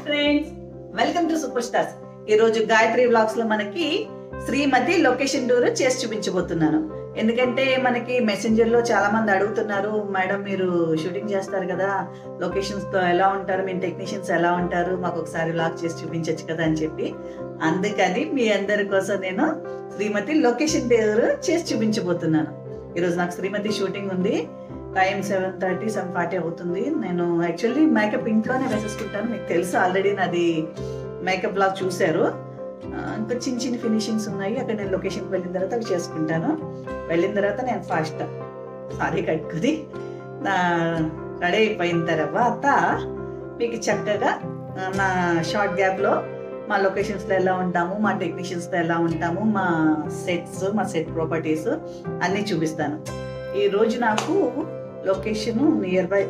Friends, welcome to super stars. ఈ రోజు Gayatri vlogs లో మనకి శ్రీమతి లొకేషన్ టూర్ చేసి చూపించబోతున్నాను. ఎందుకంటే మనకి మెసెంజర్ లో చాలా మంది అడుగుతున్నారు, మేడం మీరు షూటింగ్ చేస్తారు కదా, లొకేషన్స్ తో ఎలా ఉంటారు, మీ టెక్నీషియన్స్ ఎలా ఉంటారు, మాకు ఒకసారి వ్లాగ్ చేసి చూపించచ్చు కదా అని చెప్పి. అందుకని మీ అందరి కోసం నేను శ్రీమతి లొకేషన్ టూర్ చేసి చూపించబోతున్నాను. ఈరోజు నాకు శ్రీమతి షూటింగ్ ఉంది. టైం 7:30, 7:40 అవుతుంది. నేను యాక్చువల్లీ మేకప్ ఇంట్లోనే వేసేసుకుంటాను. మీకు తెలుసు, ఆల్రెడీ నాది మేకప్ బ్లాగ్ చూశారు. ఇంకా చిన్న చిన్న ఫినిషింగ్స్ ఉన్నాయి. అక్కడ నేను లొకేషన్కి వెళ్ళిన తర్వాత అవి చేసుకుంటాను. వెళ్ళిన తర్వాత నేను ఫాస్ట్ సారీ కట్టుకుని రెడీ అయిపోయిన తర్వాత మీకు చక్కగా నా షార్ట్ గ్యాప్లో మా లొకేషన్స్లో ఎలా ఉంటాము, మా టెక్నీషియన్స్తో ఎలా ఉంటాము, మా సెట్స్, మా సెట్ ప్రాపర్టీస్ అన్నీ చూపిస్తాను. ఈరోజు నాకు లొకేషన్ నియర్ బై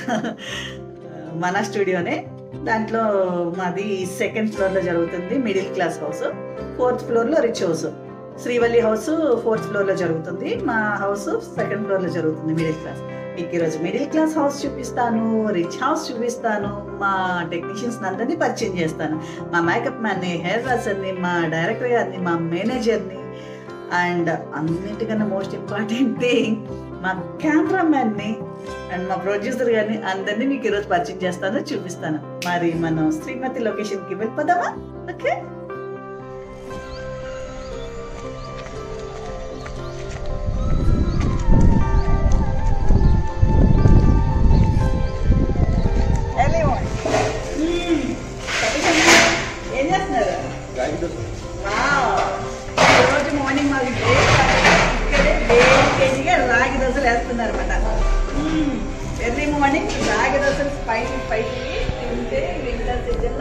మన స్టూడియోనే. దాంట్లో మాది 2nd ఫ్లోర్లో జరుగుతుంది, మిడిల్ క్లాస్ హౌస్. 4th ఫ్లోర్లో rich house. Srivalli house 4th ఫ్లోర్లో జరుగుతుంది, మా హౌస్ 2nd ఫ్లోర్లో జరుగుతుంది, మిడిల్ క్లాస్. మీకు ఈరోజు మిడిల్ క్లాస్ హౌస్ చూపిస్తాను, రిచ్ హౌస్ చూపిస్తాను, మా టెక్నీషియన్స్ అందరినీ పరిచయం చేస్తాను. మా మేకప్ మ్యాన్ని, హెయిర్ డ్రెస్సర్ని, మా డైరెక్టర్ గారిని, మా మేనేజర్ని, అండ్ అన్నిటికన్నా మోస్ట్ ఇంపార్టెంట్ థింగ్ మా కెమెరామ్యాన్ని అండ్ మా ప్రొడ్యూసర్ గారిని అందరినీ మీకు ఈరోజు పరిచయం చేస్తాను, చూపిస్తాను. మరి మనం శ్రీమతి లొకేషన్కి వెళ్ళిపోదామా? ఓకే, ఏం చేస్తున్నారు? ఈరోజు మార్నింగ్ మాకు ఇక్కడే కేజీగా రాగి దోశలు వేస్తున్నారు అనమాట. ఎర్లీ మార్నింగ్ రాగి దోశలు స్పైసీ తింటే వింటర్ సీజన్లో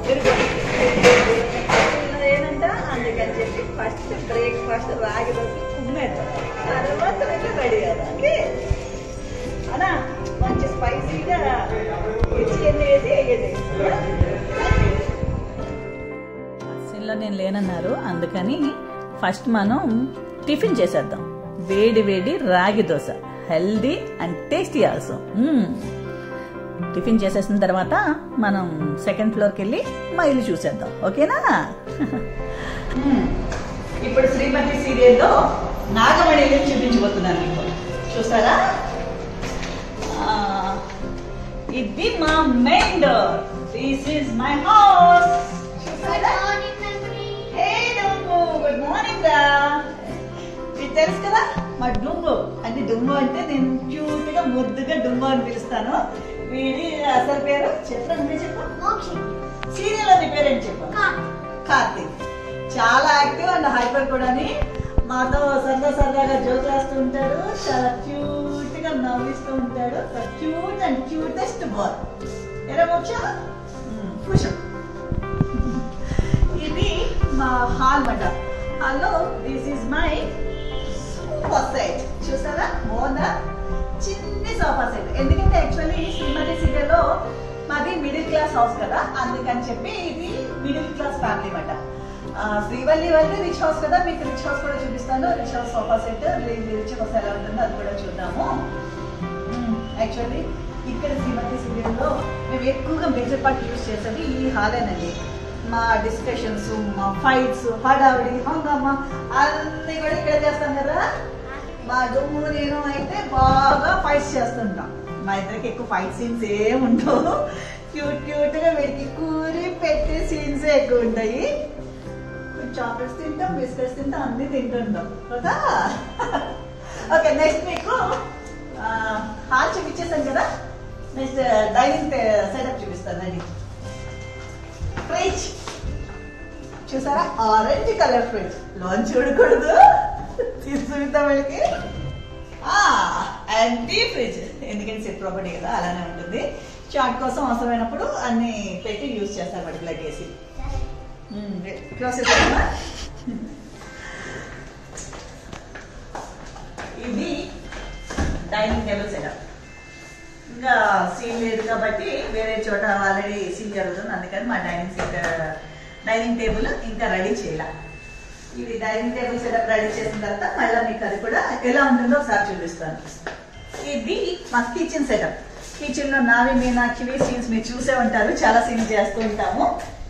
ఏంటంట. అందుకని చెప్పి ఫస్ట్ బ్రేక్ఫాస్ట్ రాగి దోశలు కుమ్మేద్దాం, తర్వాత రెడీ అవుతాం. ఓకే అనా, మంచి స్పైసీగా రుచి ఎన్ని వేసి వేయండి. అసలు నేను లేనన్నారు, అందుకని ఫస్ట్ మనం టిఫిన్ చేసేద్దాం. వేడి వేడి ragi dosa, healthy and tasty also. Tiffin చేసేసిన తర్వాత మనం 2nd ఫ్లోర్కి వెళ్ళి మా ఇల్లు చూసేద్దాం. ఓకేనా? ఇప్పుడు శ్రీమతి సీరియల్లో నాగమణి ఇల్లు చూపించబోతున్నాను మీకు. చూస్తారా? ఇది మా main door. This is my house. Good morning రా. మీకు తెలుసు కదా మా డుంగు. అంటే డుంగు అంటే నేను క్యూట్ గా ముద్దుగా డుంగు అని పిలుస్తాను. వీడి అసలు పేరు చెప్పరా? నువ్వే చెప్పు. సీరియల్ అని పేరేంటి చెప్పు? కార్తీక్. చాలా యాక్టివ్ అండ్ హైపర్ కూడా. మాతో సరదాగా జోక్ రాస్తూ ఉంటాడు. చాలా క్యూట్ గా నవ్విస్తూ ఉంటాడు. Cute and cutest boy. ఎలా మోక్ష? కూర్చో. ఇది మా హాల్ మాట. Hello, this is my sofa set. చూసారా? బాగుందా? చిన్ని సోఫా సెట్. ఎందుకంటే యాక్చువల్లీ శ్రీమతి సీరియల్లో మాది మిడిల్ క్లాస్ హౌస్ కదా, అందుకని చెప్పి ఇది మిడిల్ క్లాస్ ఫ్యామిలీ మాట. శ్రీవల్లి వాళ్ళది రిచ్ హౌస్ కదా, మీకు రిచ్ హౌస్ కూడా చూపిస్తాను. Rich house sofa set, rich house ఎలా ఉంటుందో అది కూడా చూద్దాము. యాక్చువల్లీ ఇక్కడ శ్రీమతి సీరియల్లో మేము ఎక్కువగా మేజర్ పార్ట్ యూజ్ చేసేది ఈ హాలేనండి. మా డిస్కషన్స్, మా ఫైట్స్, హడావిడి, హంగామా అన్నీ కూడా ఇక్కడ చేస్తాం కదా. మా డుమ్ము నేను అయితే బాగా ఫైట్స్ చేస్తుంటాం. మా ఇద్దరికి ఎక్కువ ఫైట్ సీన్స్ ఏముండవు. క్యూట్గా వీడికి కూరి పెట్టే సీన్స్ ఎక్కువ ఉంటాయి. చాక్లెట్స్ తింటాం, బిస్కెట్స్ తింటాం, అన్నీ తింటుంటాం కదా. ఓకే, నెక్స్ట్ మీకు హాల్ చూపించేసాను కదా. నెక్స్ట్ డైనింగ్ సెటప్ చూపిస్తాను. డైనింగ్ ఫ్రిడ్జ్ చూసారా? Orange colour fridge. లోన్ చూడకూడదు, తీసుకుంటాం వాళ్ళకి. యాంటీ ఫ్రిడ్జ్, ఎందుకంటే సెట్ ప్రాపర్టీ కదా, అలానే ఉంటుంది. చాట్ కోసం అవసరమైనప్పుడు అన్ని పెట్టి యూజ్ చేస్తారు వాటి ప్లగ్ వేసి. ఇది డైనింగ్ టేబుల్ సెటప్. ఇంకా సీన్ లేదు కాబట్టి వేరే చోట ఆల్రెడీ సీన్ జరుగుతుంది, అందుకని మా డైనింగ్ టేబుల్ ఇంకా రెడీ చేయాల. ఇది డైనింగ్ టేబుల్ సెటప్ రెడీ చేసిన తర్వాత మళ్ళీ మీకు అది కూడా ఎలా ఉంటుందో ఒకసారి చూపిస్తాను. ఇది మా కిచెన్ సెటప్. కిచెన్ లో నావి మీనాక్షివి సీన్స్ మీరు చూసే ఉంటారు, చాలా సీన్స్ చేస్తూ ఉంటాము.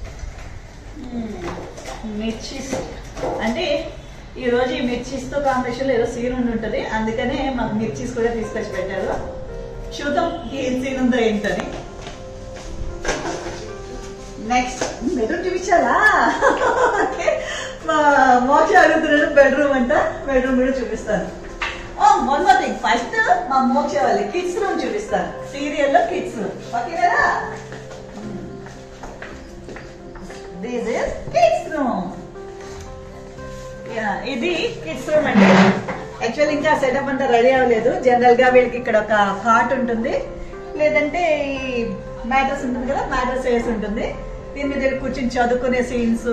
మిర్చీస్ అంటే ఈరోజు ఈ మిర్చీస్తో కాంబినేషన్లో ఏదో సీన్ ఉండి ఉంటుంది, అందుకనే మాకు మిర్చీస్ కూడా తీసుకొచ్చి పెట్టారు. చూద్దాం ఏం సీన్ ఉందో ఏంటని. నెక్స్ట్ బెడ్రూమ్ చూపించాలా? మా మోక్ష అడుగుతున్నాడు బెడ్రూమ్ అంట, బెడ్రూమ్ కూడా చూపిస్తాను. వన్ మోర్ థింగ్, ఫస్ట్ మా మోక్ష వాళ్ళ కిడ్స్ రూమ్ చూపిస్తాను, సీరియల్లో కిడ్స్ రూమ్. ఓకే కదా? This is kids room. ఇది కిడ్స్ రూమ్ అండి. యాక్చువల్ ఇంకా సెటప్ అంతా రెడీ అవ్వలేదు. జనరల్ గా వీళ్ళకి ఇక్కడ ఒక కాట్ ఉంటుంది, లేదంటే ఈ మ్యాట్రస్ ఉంటుంది కదా, మ్యాట్రస్ వేసి ఉంటుంది. దీని మీద కూర్చొని చదువుకునే సీన్స్,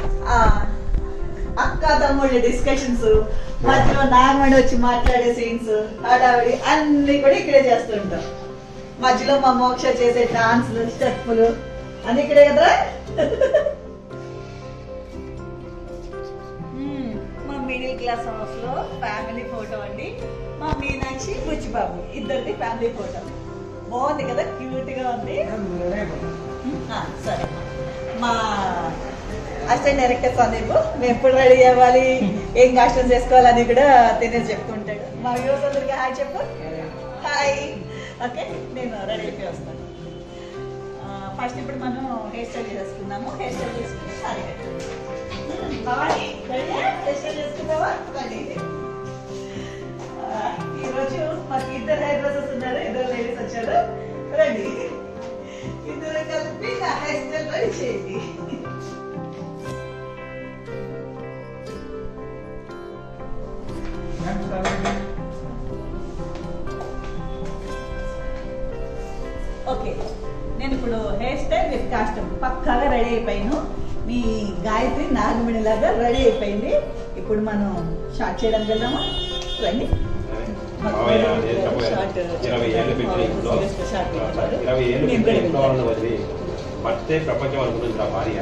అక్క తమ్ముళ్ళ డిస్కషన్స్, మధ్యలో నాగమణి వచ్చి మాట్లాడే సీన్స్, హడావిడి అన్ని కూడా ఇక్కడే చేస్తుంటాం. మధ్యలో మా మోక్ష చేసే డాన్స్లు, స్టెప్పులు అన్ని ఇక్కడే కదా. మా మిడిల్ క్లాస్ హౌస్ లో ఫ్యామిలీ ఫోటో అండి. మా మీనాక్షి బుచ్చిబాబు ఇద్దరిది ఫ్యామిలీ ఫోటో. బాగుంది కదా, క్యూట్ గా ఉంది. సరే, మా అసిస్టెంట్ డైరెక్టర్ సందీప్ మేము ఎప్పుడు రెడీ అవ్వాలి, ఏం కాస్ట్యూమ్స్ వేసుకోవాలని కూడా తినేసి చెప్పుకుంటాడు. మా వ్యూవర్స్ అందరికి హాయ్ చెప్పు. హాయ్. ఓకే, నేను రెడీ అయిపోయి వస్తాను. ఫస్ట్ ఇప్పుడు మనం హెయిర్ స్టైల్ చేసుకుందాము. హెయిర్ స్టైల్ చేసుకుని సారీ చేసుకున్నావా? ఈరోజు మాకు ఇద్దరు హెయిర్ డ్రెస్సెస్ ఉన్నారు, ఇద్దరు లేడీస్ వచ్చారు. రండి, ఇద్దరు కలిపి నా హెయిర్ స్టైల్ రెడీ చేయండి. ఓకే, నేను ఇప్పుడు హెయిర్ స్టైల్ విత్ కాస్ట్యూమ్ పక్కాగా రెడీ అయిపోయాను. మీ గాయత్రి నాగమణి లాగా రెడీ అయిపోయింది. ఇప్పుడు మనం షార్ట్ చేయడానికి వెళ్దామా? రండి. భర్తే ప్రపంచం అనుకుంటుంది భార్య.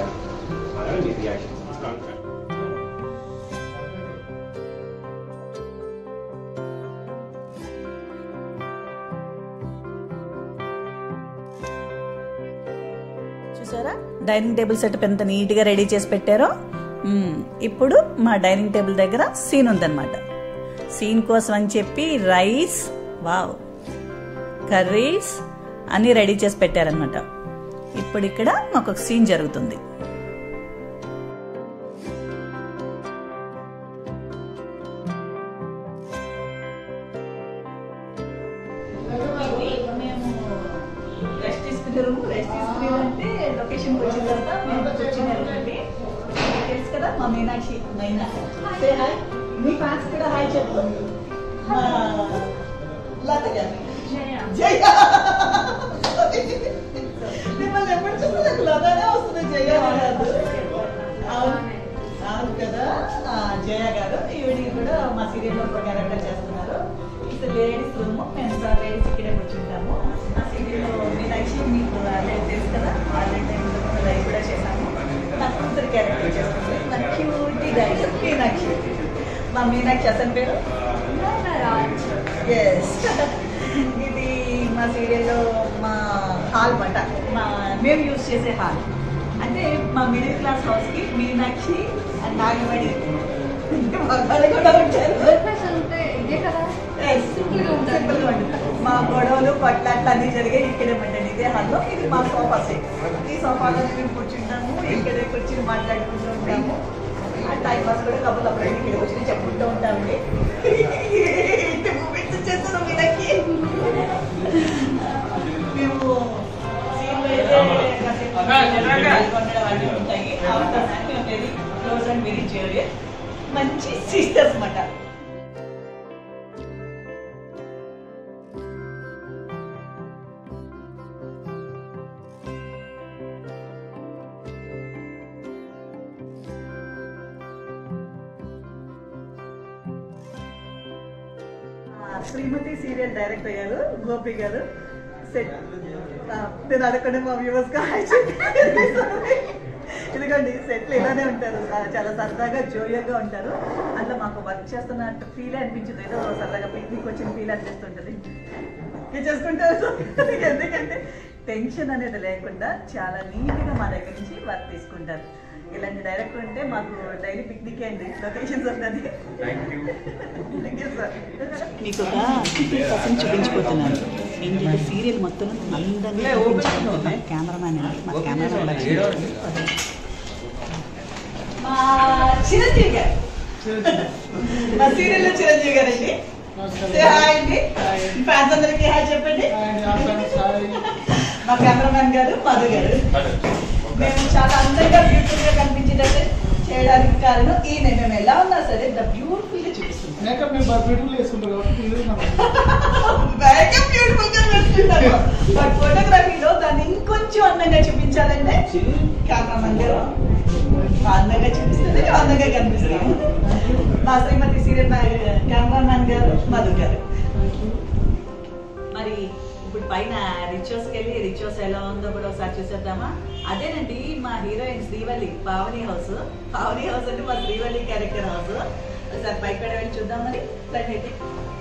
చూసారా డైనింగ్ టేబుల్ సెటప్ ఎంత నీట్ గా రెడీ చేసి పెట్టారో. ఇప్పుడు మా డైనింగ్ టేబుల్ దగ్గర సీన్ ఉందన్నమాట. సీన్ కోసం అని చెప్పి రైస్, వావ్, కర్రీస్ అన్ని రెడీ చేసి పెట్టారనమాట. ఇప్పుడు ఇక్కడ మాకు ఒక సీన్ జరుగుతుంది. అంటే లొకేషన్ వచ్చిన తర్వాత మేము కూర్చున్నారండి. తెలుసు కదా మా మీనాక్షి మైనా. Say hi. మీ ఫ్యాన్స్ కూడా హాయ్ చెప్పు. లత గారు జయ. మిమ్మల్ని ఎప్పుడు చూస్తే నాకు లతనే వస్తుంది, జయ గారు. అవును కదా, జయ గారు. ఈవిడికి కూడా మా సీరియల్లో ఒక క్యారెక్టర్ చేస్తున్నారు. ఇది లేడీస్ రూమ్, మేము లేడీస్ ఇక్కడే కూర్చుంటాము. ఆ సీరియల్లో మీనాక్షి మీకు తెలుసు కదా, ఆల్రెడీ లైవ్ కూడా చేశాము. నా కూతురు క్యారెక్టర్ చేస్తుంది, నా క్యూటీ గైడ్ మీనాక్షి. మా మీనాక్షి అతని పేరు ఎస్. ఇది మా సీరియల్లో మా హాల్ మాట, మేము యూజ్ చేసే హాల్. అంటే మా మిడిల్ క్లాస్ హౌస్కి మీనాక్షి అండ్ నాగమణి కూడా ఉంటారు. మా గొడవలు పట్లాట్లు అన్ని జరిగాయి ఇక్కడే పెట్టండి, ఇదే హాల్లో. ఇది మా సోఫా సెట్. ఈ సోఫాలో మేము కూర్చుంటాము, ఇక్కడే కూర్చుని మాట్లాడుకుంటూ ఉంటాము. ఆ టైం పాస్ కూడా కబుర్లు అప్పుడు ఇక్కడ వచ్చి చెప్పుకుంటూ ఉంటామండి. చేస్తున్నాం వీళ్ళకి. మేము ఉంటాయి, వెరీ క్లోజ్ అండ్ వెరీ జోరియస్, మంచి సిస్టర్స్ అన్నమాట. శ్రీమతి సీరియల్ డైరెక్టర్ గారు గోపి గారు సెట్. నేను అడగండి మా వ్యూవర్స్ గా హాయ్ చెప్పి. ఎందుకండి సెట్లు ఇలానే ఉంటారు, చాలా సరదాగా జోయల్గా ఉంటారు. అందులో మాకు వర్క్ చేస్తున్నట్టు ఫీల్ అనిపించదు, ఏదో సరదాగా పిక్నిక్ వచ్చిన ఫీల్ అనిపిస్తుంటుంది. చేసుకుంటారు ఎందుకంటే టెన్షన్ అనేది లేకుండా చాలా నీట్గా మా దగ్గర నుంచి వర్క్ తీసుకుంటారు. ఇలాంటి డైరెక్టర్ ఉంటే మాకు డైలీ పిక్నిక్ అండి, లొకేషన్స్ ఉంటుంది. మీకు ఒక 50% చూపించిపోతున్నాను. ఏంటంటే సీరియల్ మొత్తం అందంగా కెమెరామ్యాన్ అండి, మా కెమెరామ్యాన్ మా చిరంజీవి గారు, మా సీరియల్లో చిరంజీవి గారు అండి. హాయ్ అండి, ఫ్యాన్స్ అందరికీ హాయ్ చెప్పండి. మా కెమెరామ్యాన్ గారు మధు గారు. మేము చాలా అందంగా బ్యూటిఫుల్ గా కనిపించేటట్టు చేయడానికి కారణం ఈయన. మేము ఎలా ఉన్నా సరే ద బ్యూటిఫుల్ గా చూపిస్తున్నాం. బట్ ఫోటోగ్రఫీలో దాన్ని ఇంకొంచెం అందంగా చూపించాలంటే కెమెరామెన్ గారు అందంగా చూపిస్తుంది, అందంగా కనిపిస్తాము. మా శ్రీమతి సీరియల్ కెమెరామెన్ గారు మధు గారు. మరి ఇప్పుడు పైన రిచువల్స్కి వెళ్ళి రిచువల్స్ ఎలా ఉందో కూడా ఒకసారి చూసేద్దామా? అదేనండి మా heroine Srivalli, Pavani house. Pavani house అంటే మా శ్రీవల్లి క్యారెక్టర్ హౌస్. ఒకసారి పైకి వెళ్ళి చూద్దాం. మరి రండి.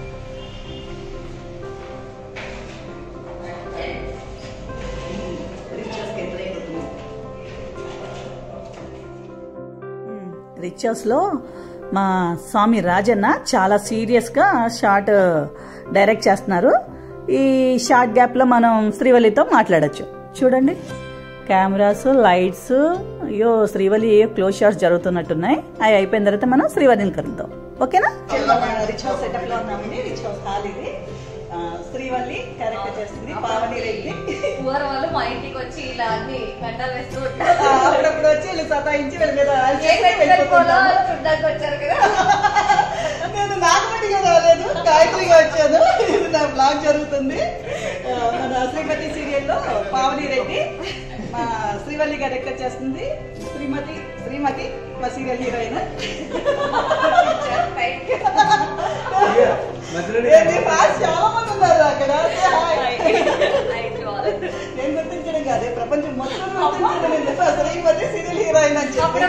రిచువల్స్లో మా స్వామి రాజన్న చాలా సీరియస్గా షార్ట్ డైరెక్ట్ చేస్తున్నారు. ఈ షార్ట్ గ్యాప్లో మనం శ్రీవల్లితో మాట్లాడచ్చు. చూడండి కెమెరాస్, లైట్స్. అయ్యో శ్రీవల్లి క్లోజ్ షాట్స్ జరుగుతున్నట్టున్నాయి. అవి అయిపోయిన తర్వాత మనం శ్రీవల్లిని కలుద్దాం. ఓకేనా? రిచ్ హౌస్ సెటప్ లో ఉన్నామండి. రిచ్ హౌస్ హాల్ ఇది. శ్రీవల్లి క్యారెక్టర్ చేస్తుంది పావని రెడ్డి. వాళ్ళు మా ఇంటికి వచ్చి ఇలా అన్ని గంటలు వేస్తూ అప్పుడప్పుడు వచ్చి వీళ్ళు సతాయించి వీళ్ళ మీద వచ్చారు కదా. నేను నాగమణిగా రాలేదు, గాయత్రిగా వచ్చాను. ఇది నా బ్లాగ్ జరుగుతుంది. మన శ్రీమతి సీరియల్లో పావని రెడ్డి మా శ్రీవల్లి క్యారెక్టర్ చేస్తుంది. శ్రీమతి మా సీరియల్ హీరోయిన్. చాలా మంది ఉన్నారు అక్కడ. నేను గుర్తించడం కాదే, ప్రపంచం మొత్తం శ్రీమతి సీరియల్ హీరోయిన్ అని చెప్పి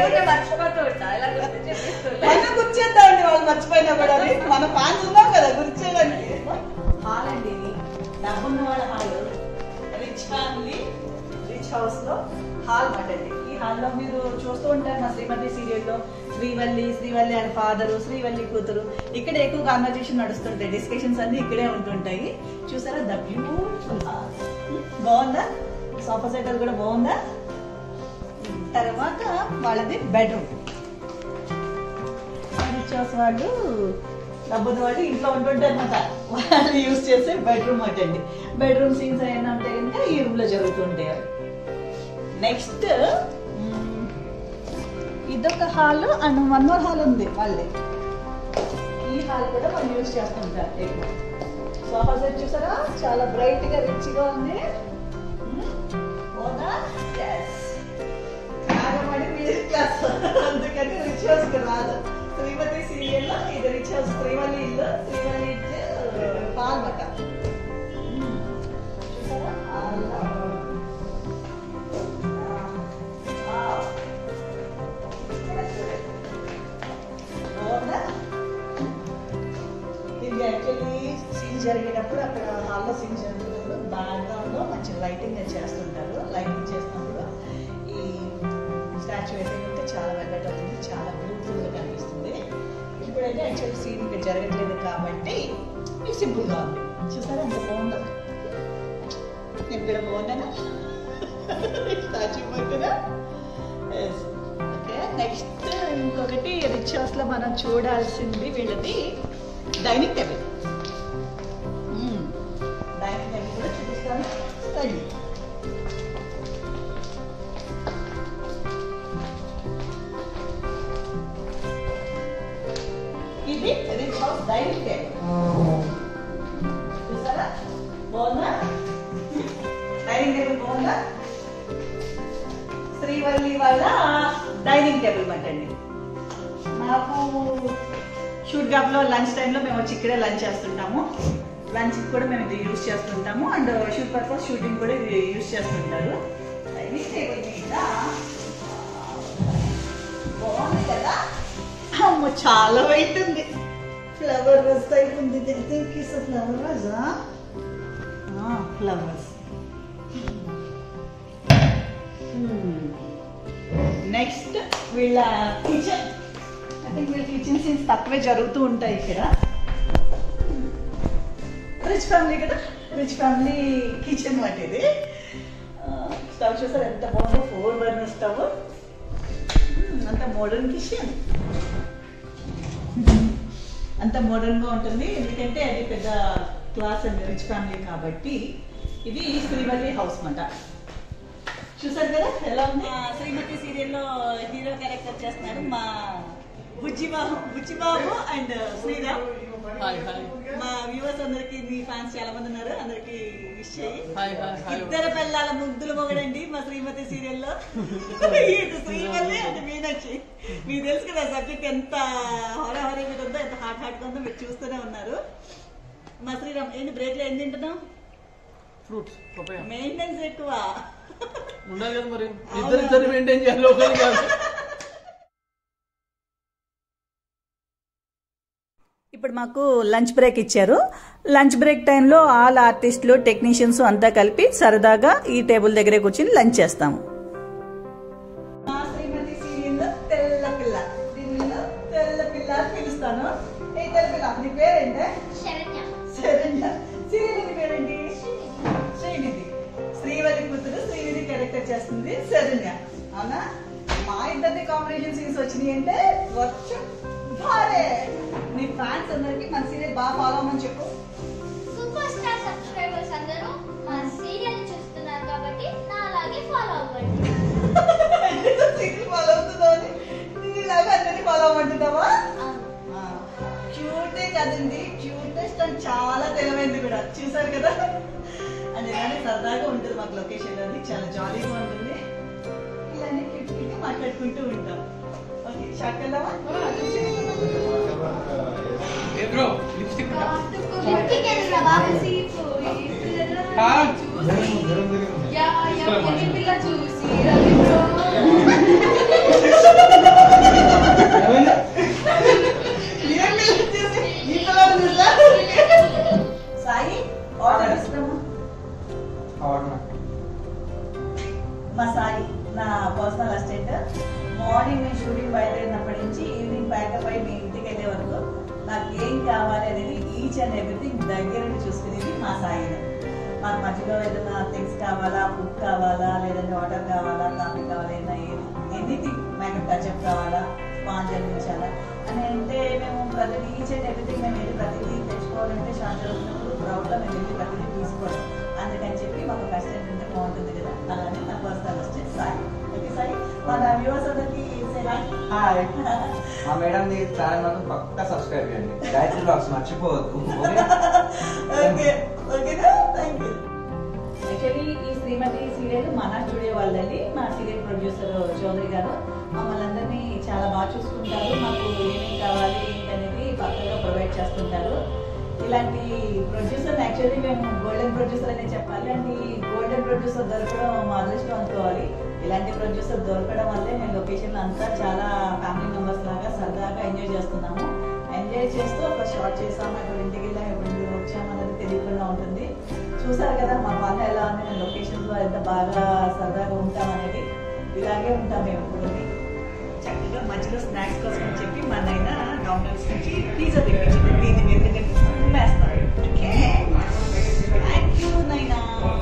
మనం గుర్చేద్దామండి. వాళ్ళు మర్చిపోయినా కూడా మన ఫ్యాన్స్ ఉన్నాం కదా గుర్చేయడానికి. హాల్ అండి, డబ్బున్న వాళ్ళ hall. Rich family rich house లో హాల్ మాటండి. ఈ హాల్లో మీరు చూస్తూ ఉంటారు మా శ్రీమతి సీరియల్లో శ్రీవల్లి అండ్ ఫాదరు, శ్రీవల్లి కూతురు. ఇక్కడ ఎక్కువ కాన్వర్జేషన్ నడుస్తుంటాయి, డిస్కషన్స్ అన్ని ఇక్కడే ఉంటుంటాయి. చూసారా ద బ్యూటిఫుల్ హాల్. బాగుందా? సోఫా సెట్ కూడా బాగుందా? తర్వాత వాళ్ళది బెడ్రూమ్. రిచ్ హౌస్ వాళ్ళు డబ్బున్న వాళ్ళు ఇంట్లో ఉంటుంటారు అనమాట. వాళ్ళు యూజ్ చేసే బెడ్రూమ్ అటండి. బెడ్రూమ్ సీన్స్ ఏమైనా ఉంటే కనుక ఈ రూమ్ లో జరుగుతుంటాయి. నెక్స్ట్ ఇదొక hall and one more hall ఉంది వాళ్ళే. ఈ హాల్ కూడా వాళ్ళు యూజ్ చేస్తుంటారు ఎక్కువ. సోఫా సెట్ చూసారా చాలా బ్రైట్ గా రిచ్ గా ఉంది. అందుకని రిచ్ హౌస్ రాదు. శ్రీమతి సీరియల్ లో ఇది రిచ్ హౌస్. శ్రీవల్లి ఇల్లు, శ్రీవల్లి పాల్ బట్ట చూసారా. ఇది యాక్చువల్లీ సీన్ జరిగేటప్పుడు అక్కడ హాల్లో సీన్ జరుగుతున్నప్పుడు బ్యాక్గ్రౌండ్ లో మంచి లైటింగ్ చేస్తుంటారు. లైటింగ్ చేసినప్పుడు ఈ స్టాచ్యూ అయితే చాలా వెల్లట్ అవుతుంది, చాలా బ్యూటిఫుల్ గా కనిపిస్తుంది. ఇప్పుడైతే యాక్చువల్ సీన్ ఇక్కడ జరగట్లేదు కాబట్టి ఇది సింపుల్ గా ఉంది. చూసారా ఎంత బాగుందో. నేను ఇక్కడ బాగున్నానా స్టాచ్యూ పక్కన. ఓకే, నెక్స్ట్ ఇంకొకటి రిచ్ హౌస్ లో మనం చూడాల్సింది వీళ్ళది డైనింగ్ టేబుల్. డైనింగ్ టేబుల్ కూడా చూపిస్తాను. ఇది రిచ్ హౌస్ డైనింగ్ టేబుల్. చూసారా బాగుందా? డైనింగ్ టేబుల్ బాగుందా? శ్రీవల్లి వాళ్ళ డైనింగ్ టేబుల్ అంటండి. మాకు షూట్ గ్యాప్ లో లంచ్ టైంలో మేము వచ్చి ఇక్కడే లంచ్ చేస్తుంటాము. లంచ్ కూడా మేము ఇది యూజ్ చేస్తుంటాము. అండ్ షూట్ పర్పస్ షూటింగ్ కూడా ఇది యూజ్ చేస్తుంటారు. డైనింగ్ టేబుల్ మీద బాగుంది కదా. అమ్మ చాలా వెయిట్ ఉంది. ఫ్లవర్ వాజ్ టైప్ ఉంది. Think is flower vase flowers. Next వీళ్ళ కిచెన్. ఐ థింక్ వీళ్ళ కిచెన్ సీన్స్ తక్కువే జరుగుతూ ఉంటాయి ఇక్కడ. రిచ్ ఫ్యామిలీ కదా, రిచ్ ఫ్యామిలీ కిచెన్ వాటి ఇది. స్టవ్ చూసారు ఎంత బాగుందో, 4 బర్నర్ స్టవ్. అంత మోడర్న్ కిచెన్, అంత మోడర్న్గా ఉంటుంది. ఎందుకంటే అది పెద్ద క్లాస్ అండ్ రిచ్ ఫ్యామిలీ కాబట్టి. ఇది శ్రీమతి హౌస్ మాట. చూసారు కదా ఎలా ఉంది. శ్రీమతి సీరియల్లో హీరో క్యారెక్టర్ చేస్తున్నారు మా బుజ్జిబాబు అండ్ శ్రీరామ్. మా వ్యూవర్స్ అందరికి, మీ ఫ్యాన్స్ చాలా మంది ఉన్నారు, అందరికి విష్ చేయి. ఇద్దరు పిల్లల ముగ్గులు మొగడండి మా శ్రీమతి సీరియల్లో. ఇటు శ్రీమతి అంటే మీనాక్షి. మీకు తెలుసు కదా సబ్జెక్ట్ ఎంత హోరాహోరీ మీద ఉందో, ఎంత హాట్ గా ఉందో మీరు చూస్తూనే ఉన్నారు. మా శ్రీరామ్ ఏంటి బ్రేక్ లో ఏం తింటున్నాం? ఫ్రూట్స్, మెయింటెనెన్స్ ఎక్కువ ఉండాలి కదా మరి. ఇద్దరు మెయింటైన్ చేయాలి, ఒకరి కాదు. ఇప్పుడు మాకు లంచ్ బ్రేక్ ఇచ్చారు. లంచ్ బ్రేక్ టైంలో ఆల్ ఆర్టిస్టులు, టెక్నీషియన్స్ అంతా కలిపి సరదాగా ఈ టేబుల్ దగ్గరే కూర్చొని లంచ్ చేస్తాము. మా శ్రీమతి సీరియల్లో తెల్ల పిల్ల, దీనిలో తెల్ల పిల్ల అని పిలుస్తాను. ఏ తెల్ల పిల్ల, నీ పేరేంటే? శరణ్య. సీరియల్ పేరేంటి? శ్రీనిధి. శ్రీవల్లి కూతురు శ్రీనిధి క్యారెక్టర్ చేస్తుంది శరణ్య. అవునా? మా ఇద్దరిని కాంబినేషన్ సీన్స్ వచ్చినాయి అంటే వర్షం భారే. నీ ఫ్యాన్స్ అందరికి మన సీరియల్ బాగా ఫాలో అవ్వమని చెప్పు. సూపర్ స్టార్ సబ్స్క్రైబర్స్ అందరూ మా సీరియల్ చూస్తున్నారు కాబట్టి నా అలాగే ఫాలో అవ్వండి. సీరియల్ ఫాలో అవుతుందని నీలాగా అందరినీ ఫాలో అవ్వమంటున్నావా? క్యూటే కదండి, క్యూటెస్ట్ అని చాలా తెలివైంది కూడా. చూసారు కదా. అది కానీ సరదాగా ఉంటుంది మాకు లొకేషన్ అది, చాలా జాలీగా ఉంటుంది. ఇలానే క్యూట్ మాట్లాడుకుంటూ ఉంటాం. ఓకే, షార్ట్ వెళ్దామా? లిప్స్టిక్ ఏదైనా బాగా పిల్ల చూసి సాయి ఆర్డర్ ఇస్తామా? మా సాయి నా పర్సనల్ అసిస్టెంట్. మార్నింగ్ నేను షూటింగ్ బయలుదేరినప్పటి నుంచి ఈవినింగ్ ప్యాకప్ అయి మీ ఇంటికి వెళ్ళే వరకు నాకు ఏం కావాలి అనేది ఈచ్ అండ్ ఎవ్రీథింగ్ దగ్గర నుండి చూసుకునేది మా సాయినే. మాకు మధ్యలో ఏదైనా థింగ్స్ కావాలా, ఫుడ్ కావాలా, లేదంటే వాటర్ కావాలా, కాఫీ కావాలా, ఏదైనా ఎనీథింగ్, మేకప్ టచ్అప్ కావాలా, స్పాంజ్ అందించాలా అని అంటే మేము ప్రతి ఈచ్ అండ్ ఎవ్రీథింగ్ మేము వెళ్ళి ప్రతిదీ తెచ్చుకోవాలంటే షార్ట్ జరుగుతున్నప్పుడు ప్రౌడ్లో మేము వెళ్ళి ప్రతిదీ తీసుకోవాలి. అందుకని చెప్పి మాకు అసిస్టెంట్ ఉంటే బాగుంటుంది కదా. అలానే నా personal assistant Sai. Okay Sai, మన వ్యూవర్స్ అందరికి హాయ్. మా మేడం ని ఛానల్ మాత్రం పక్కా సబ్స్క్రైబ్ చేయండి. గాయత్రి బ్లాగ్స్ మర్చిపోవద్దు. ఓకే ఓకేనా, థ్యాంక్ యూ. యాక్చువల్లీ ఈ శ్రీమతి సీరియల్ మన స్టూడియో వాళ్ళండి. మా సీరియల్ ప్రొడ్యూసర్ చౌదరి గారు మమ్మల్ని అందరినీ చాలా బాగా చూసుకుంటారు. మాకు ఏమేమి కావాలి ఏంటనేది పక్కగా ప్రొవైడ్ చేస్తుంటారు. ఇలాంటి ప్రొడ్యూసర్ యాక్చువల్లీ మేము గోల్డెన్ ప్రొడ్యూసర్ అనే చెప్పాలి. అండ్ ఈ గోల్డెన్ ప్రొడ్యూసర్ దొరకడం మా అదృష్టం అనుకోవాలి. ఇలాంటి ప్రొడ్యూసర్ దొరకడం వల్లే మేము లొకేషన్ అంతా చాలా ఫ్యామిలీ మెంబర్స్ లాగా సరదాగా ఎంజాయ్ చేస్తున్నాము. ఎంజాయ్ చేస్తూ ఒక షార్ట్ చేసాము, ఇప్పుడు ఇంటికి వెళ్ళాము, ఎప్పుడు వచ్చామన్నది తెలియకుండా ఉంటుంది. చూసారు కదా మా పని ఎలా ఉంది, మేము లొకేషన్లో ఎంత బాగా సరదాగా ఉంటాం అనేది. ఇలాగే ఉంటాం మేము ఇప్పుడు. చక్కగా మధ్యలో స్నాక్స్ కోసం అని చెప్పి మా నాయన డౌన్టౌన్స్ నుంచి పిజ్జా తెప్పించింది. దీన్ని మీరు వేస్తాడు. Okay, thank you Naina.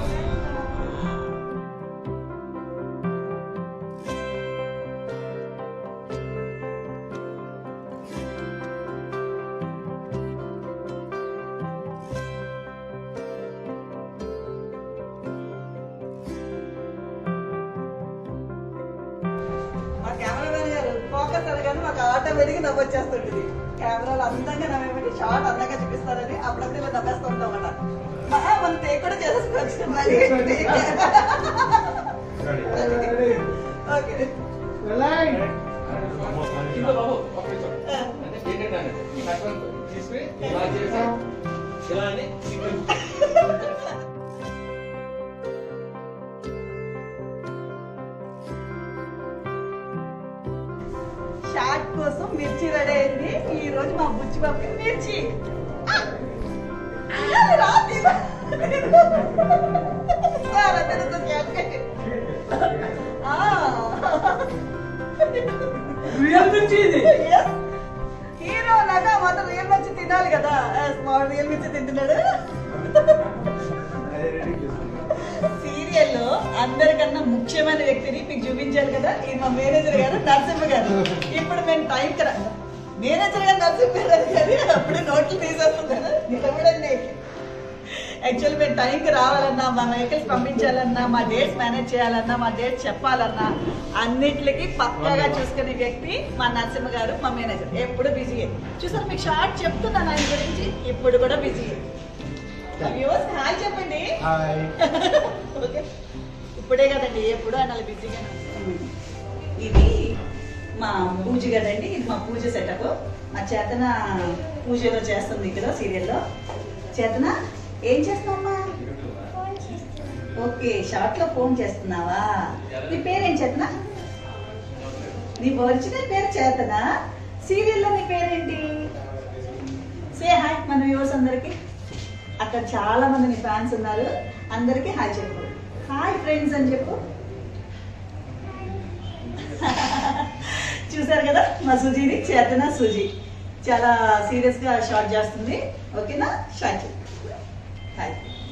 Cameraman గారు ఫోకస్ అనగానే మాకు ఆటోమేటిక్గా నవ్వు వచ్చేస్తుంటుంది. కెమెరాలు అందంగా నవ్వేమంటే షార్ట్ అందంగా చూపిస్తారని అప్పుడప్పుడు ఇలా నవ్వేస్తూ ఉంటామట. మన టేక్ కూడా చేసేసుకోవచ్చు. ఓకే రోజు మా బుచ్చి బాబుకి మిర్చి. రా తిను. చాలా తెలుస్తుంది అక్కకి. రియల్ మిర్చి ఇది. హీరో లాగా మాత్రం రియల్ మిర్చి తినాలి కదా. స్మాల్ రియల్ మిర్చి తింటున్నాడు. సీరియల్లో అందరికన్నా ముఖ్యమైన వ్యక్తిని మీకు చూపించాలి కదా, ఈ మా మేనేజర్ గారు నరసింహ గారు. ఇప్పుడు మేము టైంకి మేనేజర్ గారు నరసింహ గారు కానీ అప్పుడు నోట్లు తీసేస్తున్నాను నిలబడండి. యాక్చువల్లీ మేము టైంకి రావాలన్నా, మా వెహికల్స్ పంపించాలన్నా, మా డేట్స్ మేనేజ్ చేయాలన్నా, మా డేట్స్ చెప్పాలన్నా అన్నిటికి పక్కాగా చూసుకునే వ్యక్తి మా నరసింహ గారు, మా మేనేజర్. ఎప్పుడు బిజీయే. చూసారు మీకు షార్ట్ చెప్తున్నాను ఆయన గురించి. ఇప్పుడు కూడా బిజీయే. హాయ్ చెప్పండి. ఓకే, ఇప్పుడే కదండి, ఎప్పుడు ఆయన బిజీగా. ఇది మా పూజ కదండి, ఇది మా పూజ సెటప్. ఆ చేతన పూజలో చేస్తుంది ఇక్కడ సీరియల్లో. చేతన ఏం చేస్తున్నావమ్మా? ఓకే, షార్ట్ లో ఫోన్ చేస్తున్నావా? నీ పేరేం చేతన? నీ ఒరిజినల్ పేరు చేతన, సీరియల్లో నీ పేరేంటి? సే హాయ్ మన వ్యూవర్స్ అందరికి. అక్కడ చాలా మంది నీ ఫ్యాన్స్ ఉన్నారు, అందరికి హాయ్ చెప్పు. హాయ్ ఫ్రెండ్స్ అని చెప్పు. చూసారు కదా మా సుజీని, చేతన సుజీ చాలా సీరియస్ గా షార్ట్ చేస్తుంది. ఓకేనా? షార్ట్ చెప్పు. హాయ్.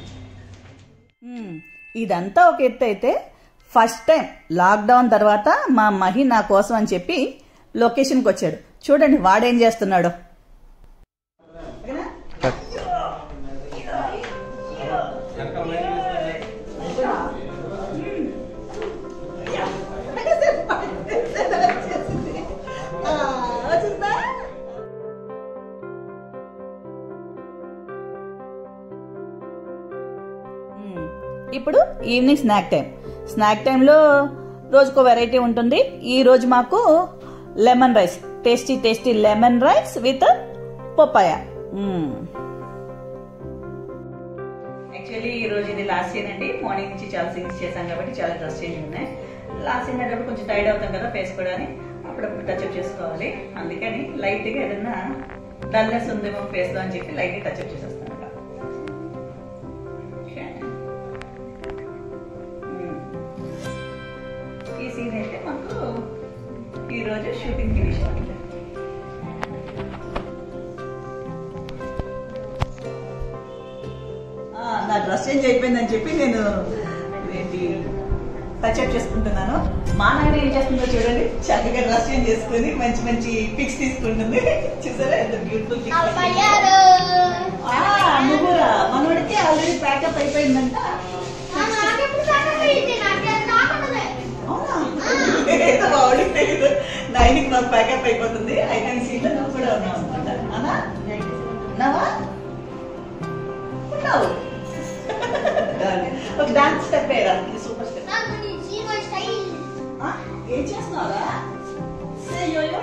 ఇదంతా ఒక ఎత్తు అయితే, ఫస్ట్ టైం లాక్డౌన్ తర్వాత మా మహి నా కోసం అని చెప్పి లొకేషన్కి వచ్చాడు. చూడండి వాడేం చేస్తున్నాడు. ఇప్పుడు ఈవినింగ్ స్నాక్ టైంలో రోజుకో వెరైటీ ఉంటుంది. ఈ రోజు మాకు lemon rice, tasty lemon rice with papaya. Actually ఈ రోజు ఇది లాస్ట్ సీన్ అండి. మార్నింగ్ నుంచి చాలా సీన్స్ చేశాం కాబట్టి చాలా డ్రెస్ చేంజ్ ఉన్నాయి. లాస్ట్ సీన్ అనేటప్పుడు కొంచెం టైర్డ్ అవుతాం కదా ఫేస్ కూడా అని, అప్పుడప్పుడు టచ్అప్ చేసుకోవాలి. అందుకని లైట్గా ఏదన్నా డల్నెస్ ఉందేమో ఫేస్ లో అని చెప్పి లైట్గా టచ్అప్ చేసేస్తాను. ఈ సీన్ అయితే మాకు ఈరోజు షూటింగ్ ఫినిష్ అవుతుంది. నా డ్రెస్ చేంజ్ అయిపోయిందని చెప్పి నేను ఏంటి టచ్అప్ చేసుకుంటున్నాను. మా నాయన ఏం చేస్తుందో చూడండి, చక్కగా డ్రెస్ చేంజ్ చేసుకుని మంచి మంచి పిక్స్ తీసుకుంటుంది. చూసారా ఎంత బ్యూటిఫుల్ పిక్స్. నువ్వురా మనోడికి ఆల్రెడీ ప్యాకప్ అయిపోయిందంట. ఏదో బాగుంది తెలీదు. 9కి నాకు ప్యాకప్ అయిపోతుంది. అయితే ఈ సీట్లో నువ్వు కూడా ఉన్నావు అనమాట. అన్నా ఉన్నావా? ఉన్నావు. ఒక డాన్స్ స్టెప్ వేయరా, సూపర్ స్టెప్. ఏం చేస్తున్నావురా? యోయో.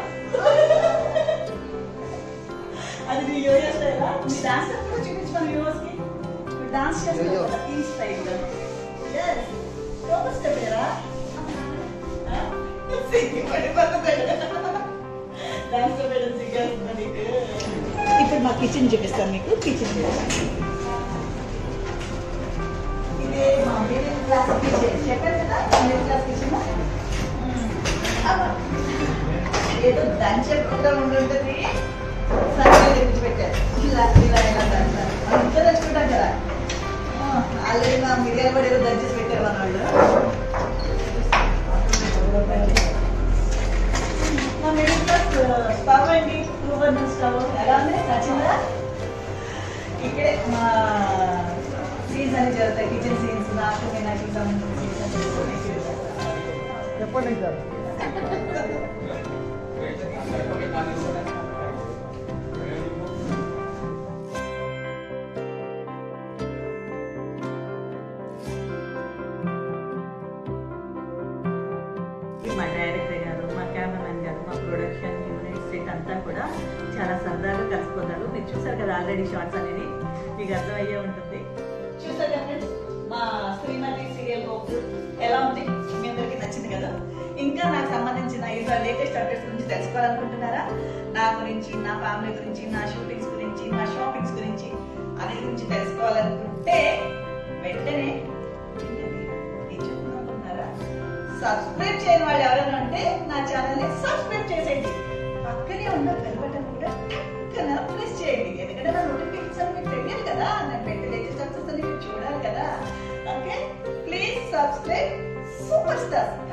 అది నీ యోయో స్టైలా? నీ డాన్స్ స్టెప్ కూడా చూపించు మన వ్యూవర్స్ కి. డాన్స్ చేస్తావు కదా ఈ స్టైల్. సూపర్ స్టెప్ వేయరా. ఇప్పుడు మా కిచెన్ చూపిస్తాను మీకు. కిచెన్ ఇదే మా మిడిల్ క్లాస్ కిచెన్. చెప్పారు కదా మిడిల్ క్లాస్ కిచెన్. ఏదో దంచే ప్రోగ్రామ్ ఉండుంటుంది, సర్వే తెచ్చి పెట్టారు. ఇలా ఇలా ఇలా దంచారు. మనం ఇంట్లో తెచ్చుకుంటాం కదా. ఆల్రెడీ మా మిరియాలు కూడా ఏదో దంచేసి పెట్టారు మన వాళ్ళు. మా మిడిల్ క్లాస్ స్టవ్ అండి, 2 బర్నర్ స్టవ్. ఎలా ఉంది? నచ్చిందా? ఇక్కడే మా సీన్స్ అని జరుగుతాయి, కిచెన్ సీన్స్. నాకు నాకు సంబంధించిన సీన్స్ అని చెప్పండి సార్. మా డైరెక్టర్ గారు, మా కెమెరామెన్ గారు, మా ప్రొడక్షన్ యూనిట్ సెట్ అంతా కూడా చాలా సరదాగా కలిసిపోతారు. మీరు చూసారు కదా ఆల్రెడీ షార్ట్స్ అనేది, మీకు అర్థమయ్యే ఉంటుంది. చూసారు కదా ఫ్రెండ్స్, మా శ్రీమతి సీరియల్ హోప్ ఎలా ఉంది? మీ అందరికి నచ్చింది కదా? ఇంకా నాకు సంబంధించిన ఇలా లేటెస్ట్ అప్డేట్స్ గురించి తెలుసుకోవాలనుకుంటున్నారా? నా గురించి, నా ఫ్యామిలీ గురించి, నా షూటింగ్స్ గురించి, నా షాపింగ్స్ గురించి అనే గురించి తెలుసుకోవాలనుకుంటే వెంటనే సబ్స్క్రైబ్ చేయని వాళ్ళు ఎవరైనా ఉంటే నా ఛానల్ ని సబ్స్క్రైబ్ చేసేయండి. పక్కనే ఉన్న బెల్ బటన్ కూడా టక్కన ప్రెస్ చేయండి. ఎందుకంటే నా నోటిఫికేషన్ మీకు తెలియాలి కదా, నేను పెట్టే లేటెస్ట్ అప్డేట్స్ అన్ని మీరు చూడాలి కదా. Okay, please subscribe super star.